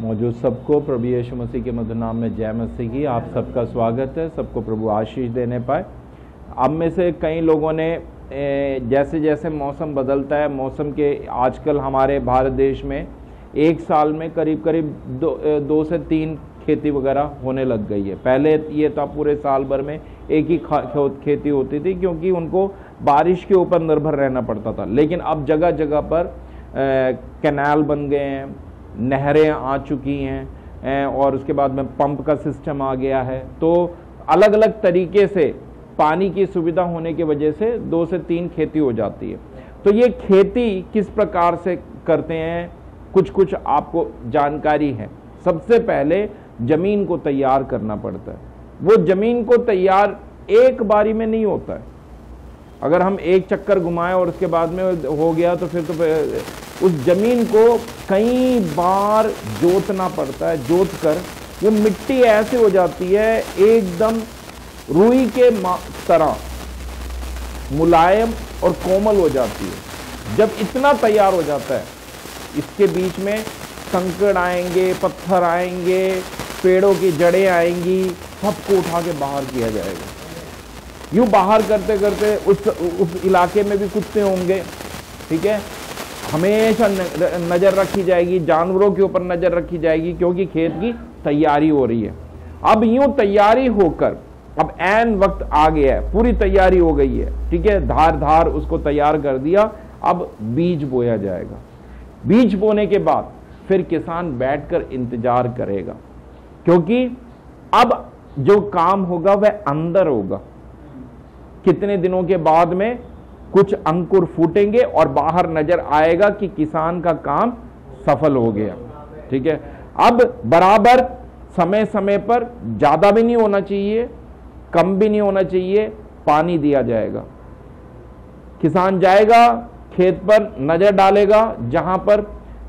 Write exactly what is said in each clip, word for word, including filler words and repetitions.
मौजूद सबको प्रभु यीशु मसीह के मधुर नाम में जय मसीह की। आप सबका स्वागत है। सबको प्रभु आशीष देने पाए। अब में से कई लोगों ने जैसे जैसे मौसम बदलता है, मौसम के आजकल हमारे भारत देश में एक साल में करीब करीब दो, दो से तीन खेती वगैरह होने लग गई है। पहले ये था पूरे साल भर में एक ही खेती होती थी, क्योंकि उनको बारिश के ऊपर निर्भर रहना पड़ता था। लेकिन अब जगह जगह पर कैनाल बन गए हैं, नहरें आ चुकी हैं और उसके बाद में पंप का सिस्टम आ गया है। तो अलग अलग तरीके से पानी की सुविधा होने की वजह से दो से तीन खेती हो जाती है। तो ये खेती किस प्रकार से करते हैं, कुछ कुछ आपको जानकारी है। सबसे पहले जमीन को तैयार करना पड़ता है। वो जमीन को तैयार एक बारी में नहीं होता है। अगर हम एक चक्कर घुमाएं और उसके बाद में हो गया तो फिर तो उस जमीन को कई बार जोतना पड़ता है। जोत कर वो मिट्टी ऐसे हो जाती है एकदम रुई के तरह मुलायम और कोमल हो जाती है। जब इतना तैयार हो जाता है, इसके बीच में कंकड़ आएंगे, पत्थर आएंगे, पेड़ों की जड़ें आएंगी, सबको उठा के बाहर किया जाएगा। यूं बाहर करते करते उस उस इलाके में भी कुत्ते होंगे, ठीक है। हमेशा नजर रखी जाएगी, जानवरों के ऊपर नजर रखी जाएगी, क्योंकि खेत की तैयारी हो रही है। अब यूं तैयारी होकर अब ऐन वक्त आ गया है, पूरी तैयारी हो गई है, ठीक है। धार धार उसको तैयार कर दिया। अब बीज बोया जाएगा। बीज बोने के बाद फिर किसान बैठकर इंतजार करेगा, क्योंकि अब जो काम होगा वह अंदर होगा। कितने दिनों के बाद में कुछ अंकुर फूटेंगे और बाहर नजर आएगा कि किसान का काम सफल हो गया, ठीक है। अब बराबर समय समय पर, ज्यादा भी नहीं होना चाहिए, कम भी नहीं होना चाहिए, पानी दिया जाएगा। किसान जाएगा खेत पर, नजर डालेगा, जहां पर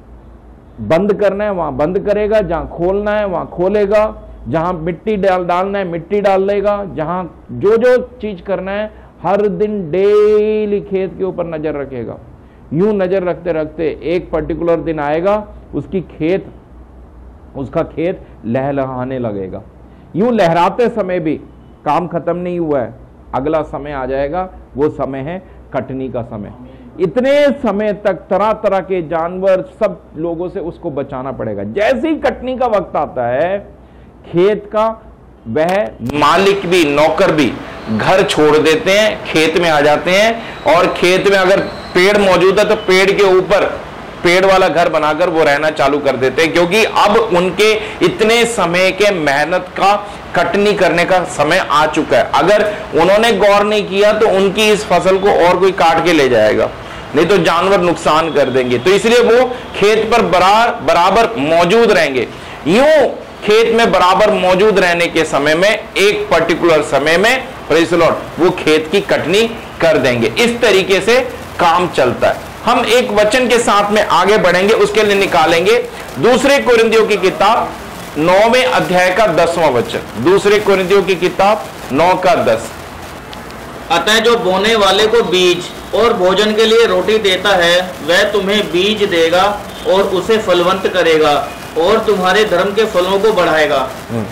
बंद करना है वहां बंद करेगा, जहां खोलना है वहां खोलेगा, जहां मिट्टी डाल डालना है मिट्टी डाल लेगा, जहां जो जो चीज करना है हर दिन डेली खेत के ऊपर नजर रखेगा। यूं नजर रखते रखते एक पर्टिकुलर दिन आएगा, उसकी खेत उसका खेत लहलहाने लगेगा। यूं लहराते समय भी काम खत्म नहीं हुआ है, अगला समय आ जाएगा। वो समय है कटनी का समय। इतने समय तक तरह तरह के जानवर, सब लोगों से उसको बचाना पड़ेगा। जैसे ही कटनी का वक्त आता है, खेत का वह मालिक भी, नौकर भी घर छोड़ देते हैं, खेत में आ जाते हैं। और खेत में अगर पेड़ मौजूद है तो पेड़ के ऊपर पेड़ वाला घर बनाकर वो रहना चालू कर देते हैं, क्योंकि अब उनके इतने समय के मेहनत का कटनी करने का समय आ चुका है। अगर उन्होंने गौर नहीं किया तो उनकी इस फसल को और कोई काट के ले जाएगा, नहीं तो जानवर नुकसान कर देंगे। तो इसलिए वो खेत पर बराबर बराबर मौजूद रहेंगे। यूं खेत में बराबर मौजूद रहने के समय में एक पर्टिकुलर समय में प्रेज़ द लॉर्ड वो खेत की कटनी कर देंगे। इस तरीके से काम चलता है। हम एक वचन के साथ में आगे बढ़ेंगे, उसके लिए निकालेंगे दूसरे कोरिन्थियों की किताब नौवें अध्याय का दसवां वचन। दूसरे कोरिन्थियों की किताब नौ का दस। अतः जो बोने वाले को बीज और भोजन के लिए रोटी देता है, वह तुम्हें बीज देगा और उसे फलवंत करेगा और तुम्हारे धर्म के फलों को बढ़ाएगा।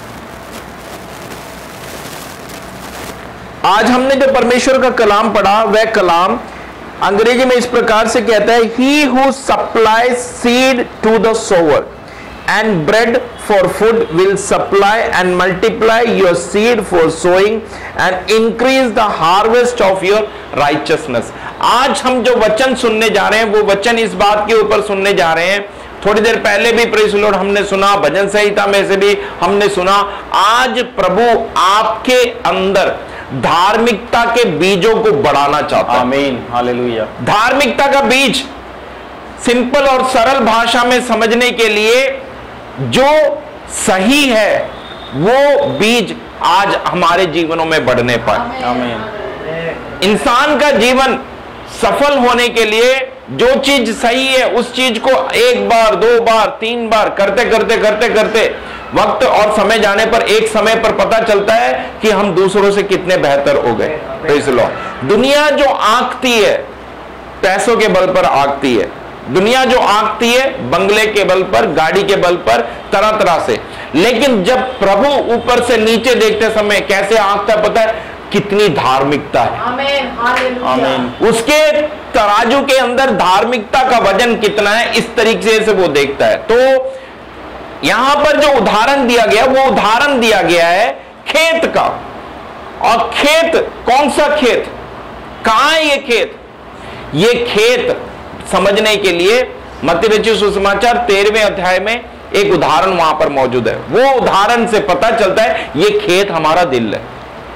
आज हमने जो परमेश्वर का कलाम पढ़ा, वह कलाम अंग्रेजी में इस प्रकार से कहता है, he who supplies seed to the sower and bread for food will supply and multiply your seed for sowing and increase the harvest of your righteousness. आज हम जो वचन सुनने जा रहे हैं, वो वचन इस बात के ऊपर सुनने जा रहे हैं। थोड़ी देर पहले भी प्रेज़ द लॉर्ड हमने सुना, भजन संहिता में से भी हमने सुना। आज प्रभु आपके अंदर धार्मिकता के बीजों को बढ़ाना चाहता है। आमीन, हालेलुया। धार्मिकता का बीज सिंपल और सरल भाषा में समझने के लिए जो सही है वो बीज आज हमारे जीवनों में बढ़ने पाए। आमीन। इंसान का जीवन सफल होने के लिए जो चीज सही है उस चीज को एक बार, दो बार, तीन बार करते करते करते करते वक्त और समय जाने पर एक समय पर पता चलता है कि हम दूसरों से कितने बेहतर हो गए। Praise the Lord. दुनिया जो आंकती है पैसों के बल पर आंकती है, दुनिया जो आंकती है बंगले के बल पर, गाड़ी के बल पर, तरह तरह से, लेकिन जब प्रभु ऊपर से नीचे देखते समय कैसे आंकता है पता है? कितनी धार्मिकता है। आमीन, आमीन। उसके तराजू के अंदर धार्मिकता का वजन कितना है, इस तरीके से वो देखता है। तो यहां पर जो उदाहरण दिया गया वो उदाहरण दिया गया है खेत का। और खेत कौन सा खेत, कहां है ये खेत? ये खेत समझने के लिए मत्ती रचित सुसमाचार तेरहवें अध्याय में एक उदाहरण वहां पर मौजूद है। वो उदाहरण से पता चलता है ये खेत हमारा दिल है।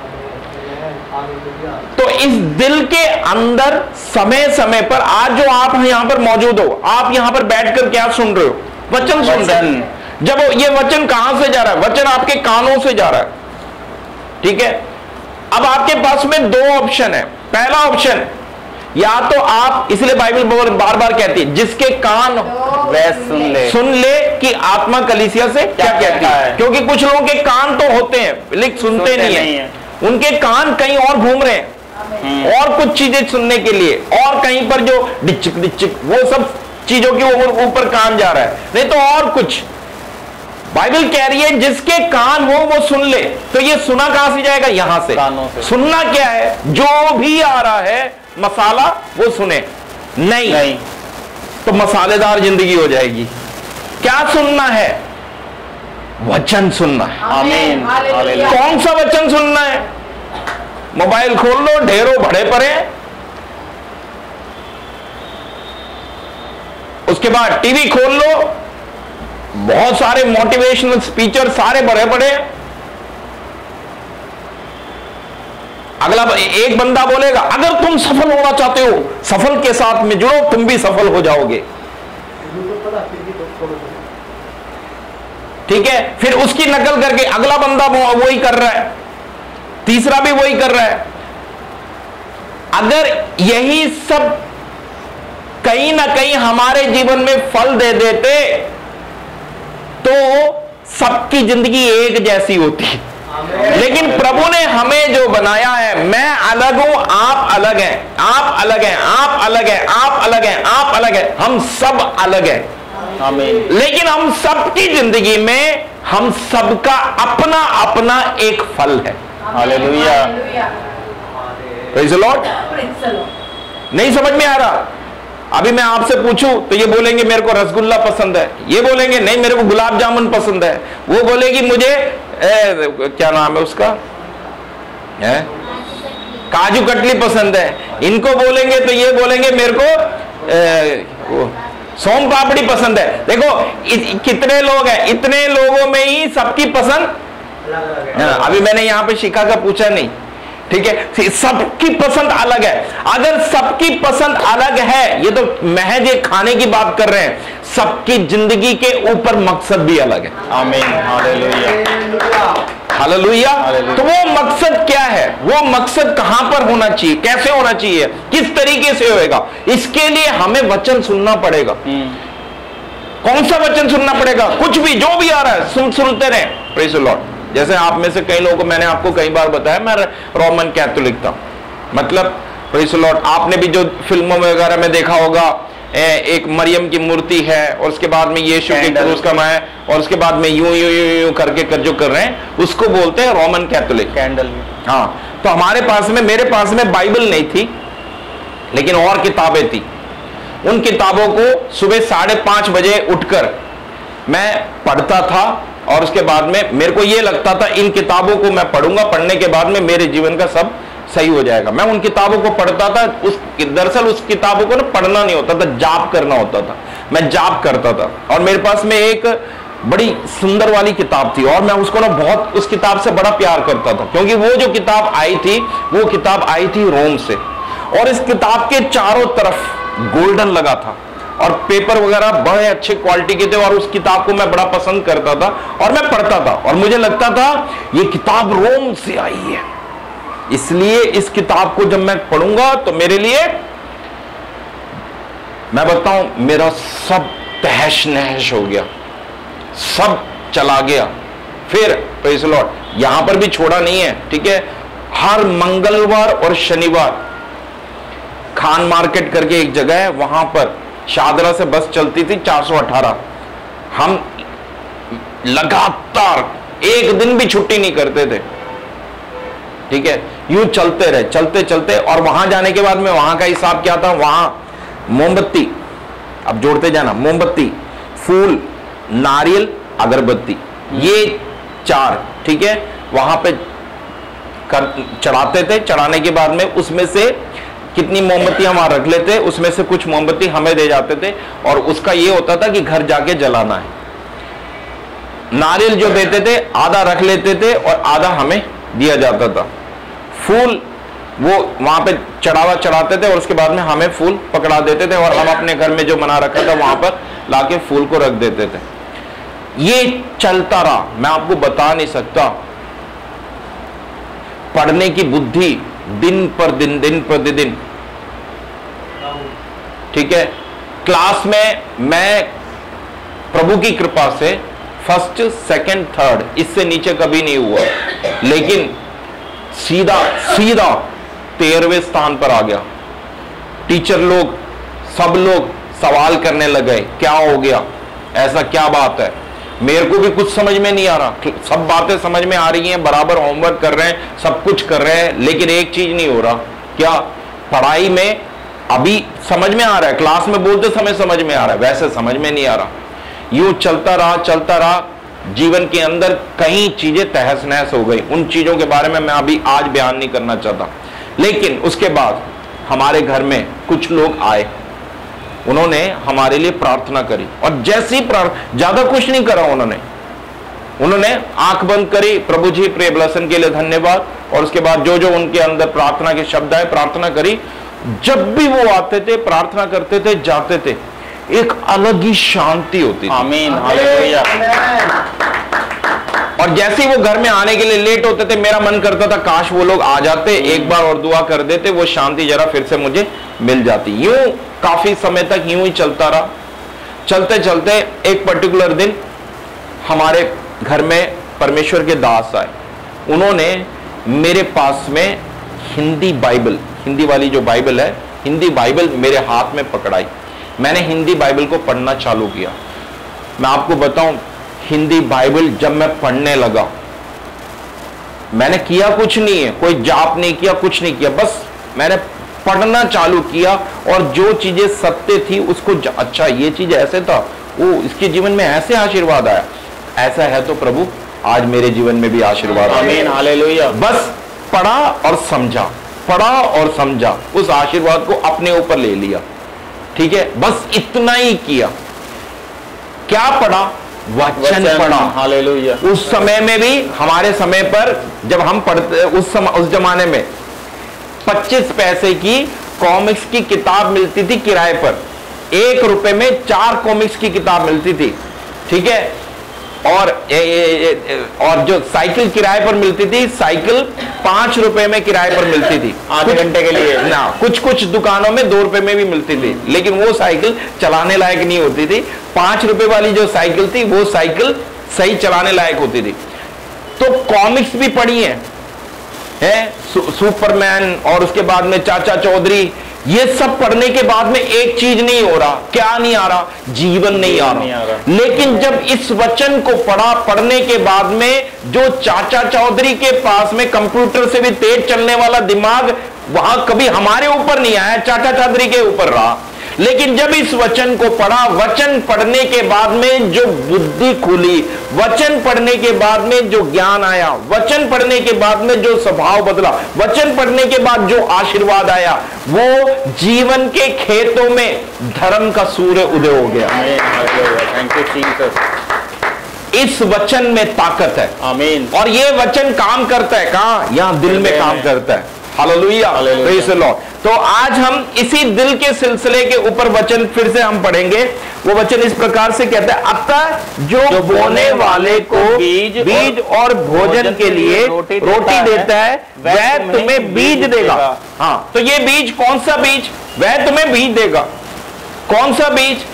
तो इस दिल के अंदर समय समय पर, आज जो आप यहां पर मौजूद हो, आप यहां पर बैठकर क्या सुन रहे हो? वचन सुन रहे हैं। जब ये वचन कहां से जा रहा है? वचन आपके कानों से जा रहा है, ठीक है। अब आपके पास में दो ऑप्शन है। पहला ऑप्शन, या तो आप, इसलिए बाइबल बार बार कहती है जिसके कान वह सुन ले सुन ले कि आत्मा कलीसिया से क्या, क्या कहती है। क्योंकि कुछ लोगों के कान तो होते हैं लेकिन सुनते, सुनते नहीं, नहीं है, है। उनके कान कहीं और घूम रहे हैं और कुछ चीजें सुनने के लिए, और कहीं पर जो डिचिक डिचिक वो सब चीजों के ऊपर कान जा रहा है, नहीं तो और कुछ। बाइबल कह रही है जिसके कान हो वो सुन ले। तो ये सुना कहां से जाएगा? यहां से। से सुनना क्या है? जो भी आ रहा है मसाला वो सुने नहीं, नहीं तो मसालेदार जिंदगी हो जाएगी। क्या सुनना है? वचन सुनना है। आमीन। कौन सा वचन सुनना है? मोबाइल खोल लो, ढेरों भरे पड़े, उसके बाद टीवी खोल लो, बहुत सारे मोटिवेशनल स्पीचर सारे भरे पड़े। अगला एक बंदा बोलेगा अगर तुम सफल होना चाहते हो, सफल के साथ में जुड़ो, तुम भी सफल हो जाओगे, ठीक है। फिर उसकी नकल करके अगला बंदा वही कर रहा है, तीसरा भी वही कर रहा है। अगर यही सब कहीं ना कहीं हमारे जीवन में फल दे देते तो सबकी जिंदगी एक जैसी होती। लेकिन प्रभु ने हमें जो बनाया है, मैं अलग हूं, आप अलग हैं, आप अलग हैं, आप अलग हैं, आप अलग हैं, आप अलग हैं, हम सब अलग हैं। आमीन। लेकिन हम सबकी जिंदगी में हम सबका अपना अपना एक फल है। हालेलुया। Praise the Lord. नहीं समझ में आ रहा? अभी मैं आपसे पूछूं तो ये बोलेंगे मेरे को रसगुल्ला पसंद है, ये बोलेंगे नहीं मेरे को गुलाब जामुन पसंद है, वो बोलेगी मुझे ए, क्या नाम है उसका, है? काजू कतली पसंद है। इनको बोलेंगे तो ये बोलेंगे मेरे को ए, वो सोम पापड़ी पसंद है। देखो इ, कितने लोग हैं, इतने लोगों में ही सबकी पसंद। अभी मैंने यहां पे शिखा का पूछा नहीं, ठीक है। सबकी पसंद अलग है। अगर सबकी पसंद अलग है, ये तो महज एक खाने की बात कर रहे हैं, सबकी जिंदगी के ऊपर मकसद भी अलग है। आमीन। हालेलुया। हालेलुया। तो वो मकसद क्या है? वो मकसद कहां पर होना चाहिए, कैसे होना चाहिए, किस तरीके से होएगा? इसके लिए हमें वचन सुनना पड़ेगा। कौन सा वचन सुनना पड़ेगा? कुछ भी जो भी आ रहा है सुन सुनते रहे। Praise the Lord. जैसे आप में से कई लोगों को मैंने आपको कई बार बताया, मैं रोमन कैथोलिक था, मतलब प्रेज़ द लॉर्ड। आपने भी जो फिल्मों में वगैरह में देखा होगा, एक मरियम की मूर्ति है और उसके बाद में यीशु के क्रूस का है और उसके बाद में यूं यूं यूं यूं करके कर जो कर रहे हैं उसको बोलते हैं रोमन कैथोलिक कैंडल। हाँ, तो हमारे पास में, मेरे पास में बाइबल नहीं थी लेकिन और किताबें थी। उन किताबों को सुबह साढ़े पांच बजे उठकर मैं पढ़ता था और उसके बाद में मेरे को यह लगता था इन किताबों को मैं पढ़ूंगा, पढ़ने के बाद में मेरे जीवन का सब सही हो जाएगा। मैं उन किताबों को पढ़ता था। उस दरअसल उस किताबों को ना पढ़ना नहीं होता था, जाप करना होता था। मैं जाप करता था और मेरे पास में एक बड़ी सुंदर वाली किताब थी और मैं उसको ना बहुत, उस किताब से बड़ा प्यार करता था, क्योंकि वो जो किताब आई थी वो किताब आई थी रोम से और इस किताब के चारों तरफ गोल्डन लगा था और पेपर वगैरह बड़े अच्छे क्वालिटी के थे और उस किताब को मैं बड़ा पसंद करता था और मैं पढ़ता था और मुझे लगता था ये किताब रोम से आई है, इसलिए इस किताब को जब मैं पढ़ूंगा तो मेरे लिए, मैं बताऊं, मेरा सब तहश नहश हो गया, सब चला गया। फिर प्रेज़ द लॉर्ड, यहां पर भी छोड़ा नहीं है, ठीक है। हर मंगलवार और शनिवार खान मार्केट करके एक जगह है, वहां पर शादरा से बस चलती थी चार सौ अठारह, हम लगातार एक दिन भी छुट्टी नहीं करते थे, ठीक है, यूं चलते रहे, चलते चलते। और वहां जाने के बाद में वहां का हिसाब क्या था, वहां मोमबत्ती, अब जोड़ते जाना, मोमबत्ती, फूल, नारियल, अगरबत्ती, ये चार, ठीक है, वहां पे चढ़ाते थे। चढ़ाने के बाद में उसमें से कितनी मोमबत्ती हम वहां रख लेते, उसमें से कुछ मोमबत्ती हमें दे जाते थे, और उसका ये होता था कि घर जाके जलाना है। नारियल जो देते थे आधा रख लेते थे और आधा हमें दिया जाता था। फूल वो वहां पे चढ़ावा चढ़ाते थे और उसके बाद में हमें फूल पकड़ा देते थे, और हम अपने घर में जो बना रखा था वहां पर लाके फूल को रख देते थे। ये चलता रहा, मैं आपको बता नहीं सकता। पढ़ने की बुद्धि दिन पर दिन दिन पर दिन, ठीक है, क्लास में मैं प्रभु की कृपा से फर्स्ट सेकंड थर्ड, इससे नीचे कभी नहीं हुआ, लेकिन सीधा सीधा तेरहवें स्थान पर आ गया। टीचर लोग सब लोग सवाल करने लगे, क्या हो गया, ऐसा क्या बात है। मेरे को भी कुछ समझ में नहीं आ रहा, सब बातें समझ में आ रही हैं, बराबर होमवर्क कर रहे हैं, सब कुछ कर रहे हैं, लेकिन एक चीज नहीं हो रहा, क्या, पढ़ाई में अभी समझ में आ रहा है, क्लास में बोलते समय समझ में आ रहा है, वैसे समझ में नहीं आ रहा। यूं चलता रहा चलता रहा, जीवन के अंदर कई चीजें तहस नहस हो गई। उन चीजों के बारे में मैं अभी आज बयान नहीं करना चाहता, लेकिन उसके बाद हमारे घर में कुछ लोग आए, उन्होंने हमारे लिए प्रार्थना करी, और जैसी प्रार्थना, ज्यादा कुछ नहीं करा उन्होंने उन्होंने आंख बंद करी, प्रभु जी प्रिय ब्लेसन के लिए धन्यवाद, और उसके बाद जो जो उनके अंदर प्रार्थना के शब्द आए, प्रार्थना करी। जब भी वो आते थे, प्रार्थना करते थे, जाते थे, एक अलग ही शांति होती थी। आमीन, हालेलुया। और जैसे ही वो घर में आने के लिए लेट होते थे, मेरा मन करता था काश वो लोग आ जाते, एक बार और दुआ कर देते, वो शांति जरा फिर से मुझे मिल जाती। यूं काफी समय तक यूं ही चलता रहा। चलते चलते एक पर्टिकुलर दिन हमारे घर में परमेश्वर के दास आए, उन्होंने मेरे पास में हिंदी बाइबल, हिंदी वाली जो बाइबल है, हिंदी बाइबल मेरे हाथ में पकड़ाई। मैंने हिंदी बाइबल को पढ़ना चालू किया। मैं आपको बताऊं, हिंदी बाइबल जब मैं पढ़ने लगा, मैंने किया कुछ नहीं है, कोई जाप नहीं किया, कुछ नहीं किया, बस मैंने पढ़ना चालू किया, और जो चीजें सत्य थी उसको, अच्छा ये चीज ऐसे था, वो इसके जीवन में ऐसे आशीर्वाद आया, ऐसा है तो प्रभु आज मेरे जीवन में भी आशीर्वाद आया। आमीन, हालेलुया। बस पढ़ा और समझा, पढ़ा और समझा, उस आशीर्वाद को अपने ऊपर ले लिया, ठीक है, बस इतना ही किया। क्या पढ़ा, वचन पढ़ा, हालेलुया। उस समय में भी, हमारे समय पर जब हम पढ़ते, उस समय उस जमाने में पच्चीस पैसे की कॉमिक्स की किताब मिलती थी किराए पर, एक रुपए में चार कॉमिक्स की किताब मिलती थी, ठीक है, और ए, ए, ए, और जो साइकिल किराए पर मिलती थी, साइकिल पांच रुपए में किराए पर मिलती थी, आधे घंटे के लिए ना, कुछ कुछ दुकानों में दो रुपए में भी मिलती थी, लेकिन वो साइकिल चलाने लायक नहीं होती थी। पांच रुपए वाली जो साइकिल थी वो साइकिल सही चलाने लायक होती थी। तो कॉमिक्स भी पढ़ी है, है सु, सुपरमैन, और उसके बाद में चाचा चौधरी, ये सब पढ़ने के बाद में एक चीज नहीं हो रहा, क्या नहीं आ रहा, जीवन नहीं आ रहा, नहीं आ रहा। लेकिन जब इस वचन को पढ़ा, पढ़ने के बाद में जो चाचा चौधरी के पास में कंप्यूटर से भी तेज चलने वाला दिमाग, वहां कभी हमारे ऊपर नहीं आया, चाचा चौधरी के ऊपर रहा। लेकिन जब इस वचन को पढ़ा, वचन पढ़ने के बाद में जो बुद्धि खुली, वचन पढ़ने के बाद में जो ज्ञान आया, वचन पढ़ने के बाद में जो स्वभाव बदला, वचन पढ़ने के बाद जो आशीर्वाद आया, वो जीवन के खेतों में धर्म का सूर्य उदय हो गया। Thank you Jesus. इस वचन में ताकत है, आमीन। और ये वचन काम करता है कहां, यहां दिल में काम करता है। Hallelujah, praise the Lord. तो आज हम इसी दिल के सिलसिले के ऊपर वचन फिर से हम पढ़ेंगे। वो वचन इस प्रकार से कहता है, अतः जो, जो बोने वाले को बीज, बीज और भोजन के लिए रोटी देता, रोटी देता है, वह तुम्हें बीज देगा। हाँ, तो ये बीज कौन सा बीज, वह तुम्हें बीज देगा। कौन सा बीज,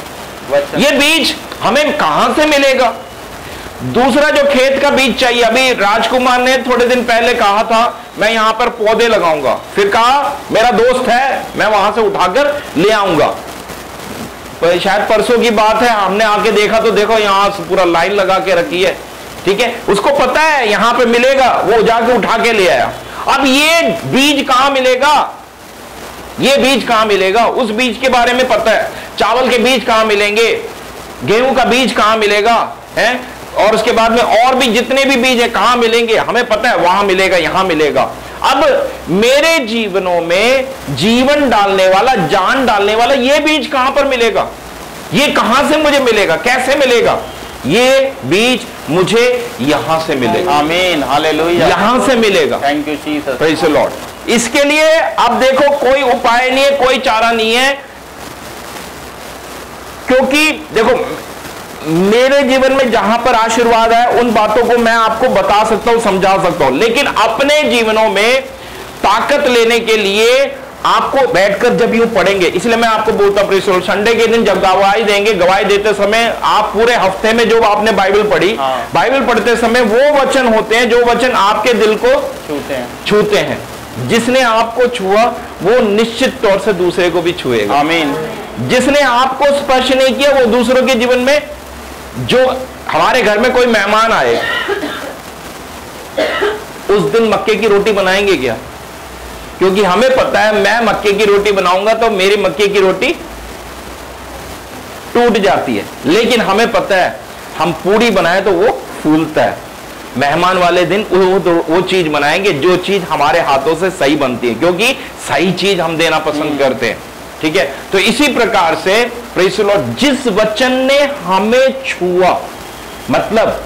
ये बीज हमें कहां से मिलेगा। दूसरा जो खेत का बीज चाहिए, अभी राजकुमार ने थोड़े दिन पहले कहा था मैं यहां पर पौधे लगाऊंगा, फिर कहा मेरा दोस्त है मैं वहां से उठाकर ले आऊंगा। पर शायद परसों की बात है, हमने आके देखा तो देखो यहाँ पूरा लाइन लगा के रखी है, ठीक है, उसको पता है यहाँ पे मिलेगा, वो जाके उठा के ले आया। अब ये बीज कहां मिलेगा, ये बीज कहां मिलेगा, उस बीज के बारे में पता है। चावल के बीज कहां मिलेंगे, गेहूं का बीज कहां मिलेगा है, और उसके बाद में और भी जितने भी बीज है कहां मिलेंगे, हमें पता है, वहां मिलेगा, यहां मिलेगा। अब मेरे जीवनों में जीवन डालने वाला, जान डालने वाला ये बीज कहां पर मिलेगा, ये कहां से मुझे मिलेगा, कैसे मिलेगा? ये बीज मुझे यहां से मिलेगा। आमीन, हालेलुया, यहां से मिलेगा। Thank you Jesus, praise the Lord. इसके लिए अब देखो कोई उपाय नहीं है, कोई चारा नहीं है, क्योंकि देखो मेरे जीवन में जहां पर आशीर्वाद है उन बातों को मैं आपको बता सकता हूं, समझा सकता हूं, लेकिन अपने जीवनों में ताकत लेने के लिए आपको बैठकर जब यूं पढ़ेंगे, इसलिए मैं आपको बोलता हूं संडे के दिन जब गवाही देंगे, गवाही देते समय आप पूरे हफ्ते में जो आपने बाइबल पढ़ी, हाँ। बाइबल पढ़ते समय वो वचन होते हैं जो वचन आपके दिल को छूते हैं छूते हैं। जिसने आपको छुआ वो निश्चित तौर से दूसरे को भी छुएगा। आमीन। जिसने आपको स्पर्श नहीं किया वो दूसरों के जीवन में, जो हमारे घर में कोई मेहमान आए, उस दिन मक्के की रोटी बनाएंगे क्या? क्योंकि हमें पता है मैं मक्के की रोटी बनाऊंगा तो मेरी मक्के की रोटी टूट जाती है, लेकिन हमें पता है हम पूरी बनाए तो वो फूलता है। मेहमान वाले दिन वो तो वो चीज बनाएंगे जो चीज हमारे हाथों से सही बनती है, क्योंकि सही चीज हम देना पसंद करते हैं, ठीक है। तो इसी प्रकार से प्रेज़ द लॉर्ड, जिस वचन ने हमें छुआ, मतलब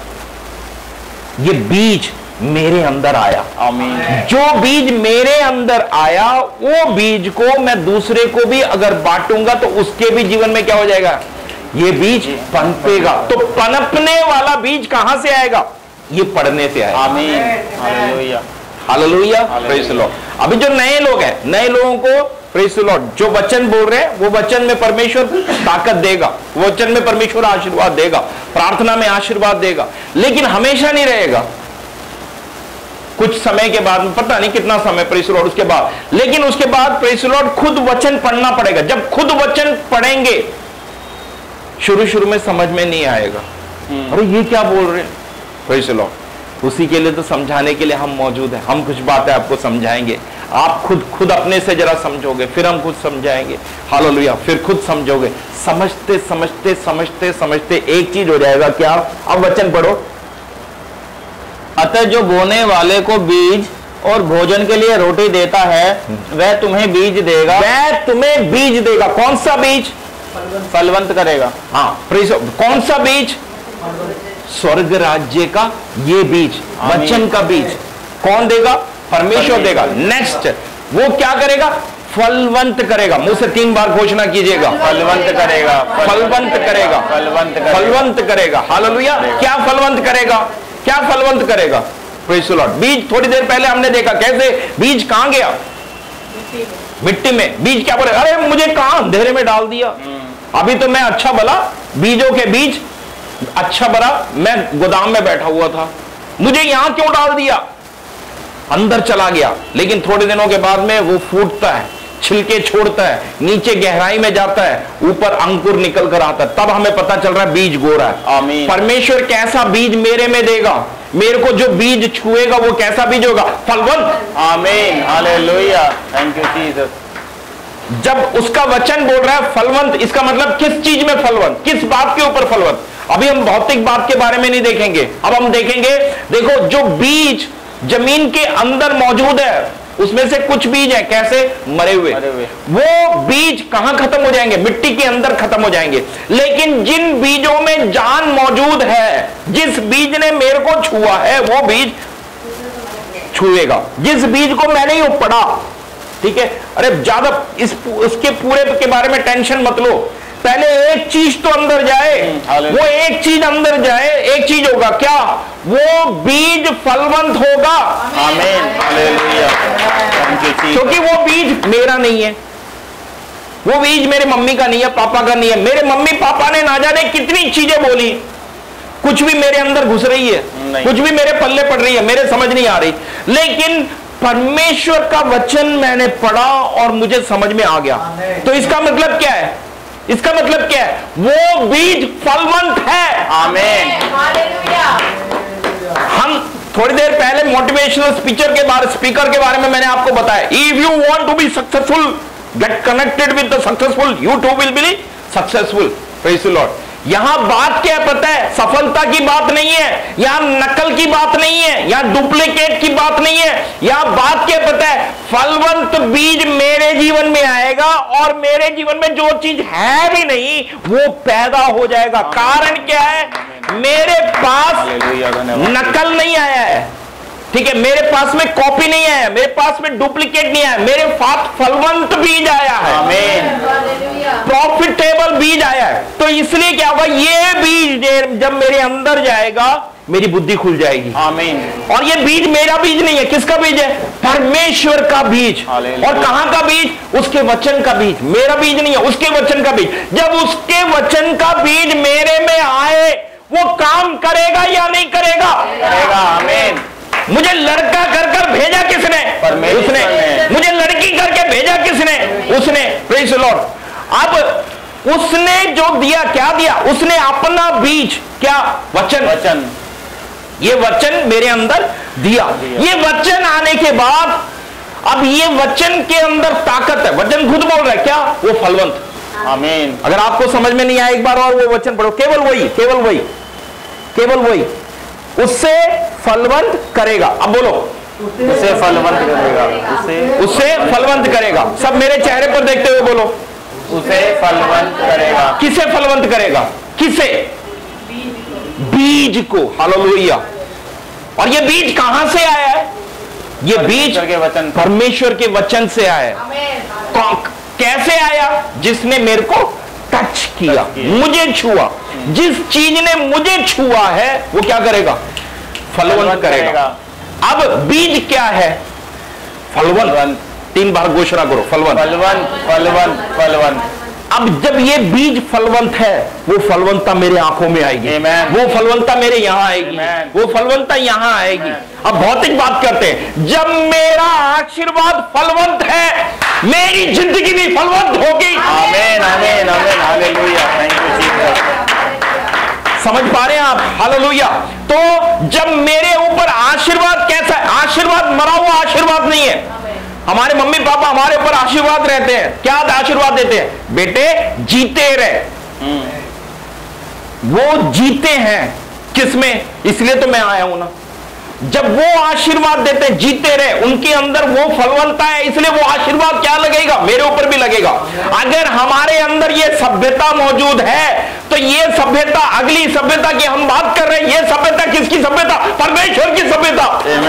ये बीज मेरे अंदर आया। आमीन। जो बीज मेरे अंदर आया वो बीज को मैं दूसरे को भी अगर बांटूंगा तो उसके भी जीवन में क्या हो जाएगा, ये बीज पनपेगा। तो पनपने वाला बीज कहां से आएगा, ये पढ़ने से आएगा। आमीन, hallelujah, hallelujah, praise the Lord. अभी जो नए लोग हैं, नए लोगों को प्रेज़ द लॉर्ड जो वचन बोल रहे हैं वो वचन में परमेश्वर ताकत देगा, वचन में परमेश्वर आशीर्वाद देगा, प्रार्थना में आशीर्वाद देगा, लेकिन हमेशा नहीं रहेगा। कुछ समय के बाद, पता नहीं कितना समय प्रेज़ द लॉर्ड उसके बाद, लेकिन उसके बाद प्रेज़ द लॉर्ड खुद वचन पढ़ना पड़ेगा। जब खुद वचन पढ़ेंगे शुरू शुरू में समझ में नहीं आएगा, अरे ये क्या बोल रहे हैं, प्रेज़ द लॉर्ड। उसी के लिए तो समझाने के लिए हम मौजूद हैं। हम कुछ बातें आपको समझाएंगे, आप खुद खुद अपने से जरा समझोगे, फिर हम खुद समझाएंगे, हालेलुया, फिर खुद समझोगे। समझते समझते समझते समझते एक चीज हो जाएगा, क्या? अब वचन पढ़ो। अतः जो बोने वाले को बीज और भोजन के लिए रोटी देता है वह तुम्हें बीज देगा, वह तुम्हें बीज देगा। कौन सा बीज? फलवंत करेगा। हाँ, कौन सा बीज? स्वर्ग राज्य का ये बीज, वचन का बीज कौन देगा? परमेश्वर देगा। नेक्स्ट, वो क्या करेगा? फलवंत करेगा। मुंह से तीन बार घोषणा कीजिएगा, फलवंत करेगा, फलवंत करेगा, फलवंत करेगा, फलवंत करेगा। हालेलुया। क्या फलवंत करेगा? क्या फलवंत करेगा? Praise the Lord. बीज थोड़ी देर पहले हमने देखा कैसे बीज कहां गया, मिट्टी में। बीज क्या बोले, अरे मुझे कहां अंधेरे में डाल दिया, अभी तो मैं अच्छा भला बीजों के बीज अच्छा भला मैं गोदाम में बैठा हुआ था, मुझे यहां क्यों डाल दिया? अंदर चला गया, लेकिन थोड़े दिनों के बाद में वो फूटता है, छिलके छोड़ता है, नीचे गहराई में जाता है, ऊपर अंकुर निकल कर आता है, तब हमें पता चल रहा है बीज गोरा है। आमीन। परमेश्वर कैसा बीज मेरे में देगा, मेरे को जो बीज छुएगा वो कैसा बीज होगा? फलवंत। आमीन, हालेलुया, थैंक यू जीसस। जब उसका वचन बोल रहा है फलवंत, इसका मतलब किस चीज में फलवंत, किस बात के ऊपर फलवंत? अभी हम भौतिक बात के बारे में नहीं देखेंगे, अब हम देखेंगे, देखो जो बीज जमीन के अंदर मौजूद है उसमें से कुछ बीज है कैसे? मरे हुए। मरे हुए। वो बीज कहां खत्म हो जाएंगे? मिट्टी के अंदर खत्म हो जाएंगे। लेकिन जिन बीजों में जान मौजूद है, जिस बीज ने मेरे को छुआ है वो बीज छुएगा। जिस बीज को मैंने ही पढ़ा, ठीक है, अरे ज्यादा इस उसके पूरे के बारे में टेंशन मत लो, पहले एक चीज तो अंदर जाए, वो एक चीज अंदर जाए, एक चीज होगा क्या? वो बीज फलवंत होगा। आमीन, हालेलुया, थैंक यू जीसस। क्योंकि वो बीज मेरा नहीं है, वो बीज मेरे मम्मी का नहीं है, पापा का नहीं है। मेरे मम्मी पापा ने ना जाने कितनी चीजें बोली, कुछ भी मेरे अंदर घुस रही है, कुछ भी मेरे पल्ले पड़ रही है, मेरे समझ नहीं आ रही, लेकिन परमेश्वर का वचन मैंने पढ़ा और मुझे समझ में आ गया। तो इसका मतलब क्या है? इसका मतलब क्या है? वो बीज फलवंत है। आमीन। हम थोड़ी देर पहले मोटिवेशनल स्पीकर के बारे स्पीकर के बारे में मैंने आपको बताया, if you want to be successful, get connected with the successful, you too will be successful. Praise the Lord. यहां बात क्या पता है? सफलता की बात नहीं है, यहां नकल की बात नहीं है, यहां डुप्लीकेट की बात नहीं है। यहां बात क्या पता है? फलवंत बीज मेरे जीवन में आएगा और मेरे जीवन में जो चीज है भी नहीं वो पैदा हो जाएगा। कारण क्या है? मेरे पास नकल नहीं आया है, ठीक है, मेरे पास में कॉपी नहीं आया, मेरे पास में डुप्लीकेट नहीं आया, मेरे पास फलवंत बीज आया है। आमीन। प्रॉफिटेबल बीज आया है। तो इसलिए क्या होगा? ये बीज जब मेरे अंदर जाएगा मेरी बुद्धि खुल जाएगी। आमीन। और ये बीज मेरा बीज नहीं है, किसका बीज है? परमेश्वर का बीज। और कहां का बीज? उसके वचन का बीज। मेरा बीज नहीं है, उसके वचन का बीज। जब उसके वचन का बीज मेरे में आए, वो काम करेगा या नहीं करेगा? करेगा। आमीन। मुझे लड़का कर कर भेजा किसने? परमेश्वर उसने। ने। मुझे लड़की करके भेजा किसने? उसने। Praise the Lord. अब उसने जो दिया, क्या दिया? उसने अपना बीज, क्या? वचन। वचन। ये वचन मेरे अंदर दिया। ये वचन आने के बाद अब ये वचन के अंदर ताकत है। वचन खुद बोल रहा है, क्या? वो फलवंत। आमीन। अगर आपको समझ में नहीं आया, एक बार और वो वचन पढ़ो। केवल वही, केवल वही, केवल वही उससे फलवंत करेगा। अब बोलो, उसे फलवंत करेगा। उसे उससे फलवंत करेगा। सब मेरे चेहरे पर देखते हुए बोलो, उसे फलवंत करेगा। किसे फलवंत करेगा? किसे? बीज को। हालेलुया। और ये बीज कहां से आया है? ये बीज के वचन, परमेश्वर के वचन से आया है। कौन- कैसे आया? जिसने मेरे को टच किया, मुझे छुआ। जिस चीज ने मुझे छुआ है वो क्या करेगा? फलवंत करेगा। अब बीज क्या है? फलवंत। तीन बार घोषणा करो, फलवंत, फलवंत, फलवंत, फलवंत। अब जब ये बीज फलवंत है, वो फलवंतता मेरे आंखों में आएगी। Amen. वो फलवंतता मेरे यहां आएगी। Amen. वो फलवंतता यहां आएगी। अब भौतिक बात करते हैं। जब मेरा आशीर्वाद फलवंत है, मेरी जिंदगी भी फलवंत होगी। आमीन। आमीन। आमीन। हालेलुया। Thank you Jesus. समझ पा रहे हैं आप? हालेलुया। तो जब मेरे ऊपर आशीर्वाद कैसा है? आशीर्वाद मरा हुआ आशीर्वाद नहीं है। हमारे मम्मी पापा हमारे ऊपर आशीर्वाद रहते हैं। क्या आशीर्वाद देते हैं? बेटे जीते रहे। वो जीते हैं किसमें? इसलिए तो मैं आया हूं ना। जब वो आशीर्वाद देते हैं, जीते रहे, उनके अंदर वो फलवंता है, इसलिए वो आशीर्वाद क्या लगेगा? मेरे ऊपर भी लगेगा। अगर हमारे अंदर ये सभ्यता मौजूद है, तो ये सभ्यता, अगली सभ्यता की हम बात कर रहे हैं, ये सभ्यता किसकी सभ्यता? परमेश्वर की सभ्यता।